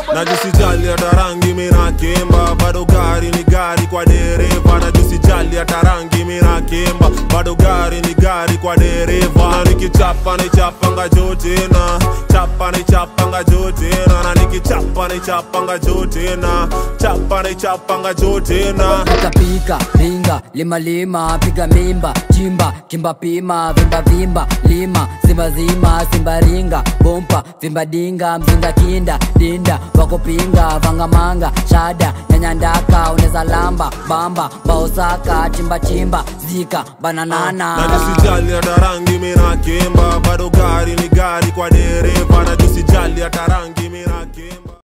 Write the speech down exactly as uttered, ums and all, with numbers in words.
Na jusijali hata rangi mina kimba, bado gari ni gari kwa dereva. Na jusijali hata rangi mina kimba, bado gari ni gari kwa dereva. Na nikichapa ni chapanga jotina, chapa ni chapanga jotina. Na nikichapa ni chapanga jotina, chapa ni chapanga jotina. Pika pika, ringa, lima lima, piga mimba, chimba, kimba pima, vimba vimba, lima, simba zima, simba ringa, bompa, vimba dinga, mzinga kinda, dinda, wako pinga, vanga manga, shada, nyanyandaka, uneza lamba, bamba, baosaka, chimba chimba, zika, bananana. Na jusijali hata rangi mina kimba, bado gari ni gari kwa dereva. Na jusijali hata rangi mina kimba.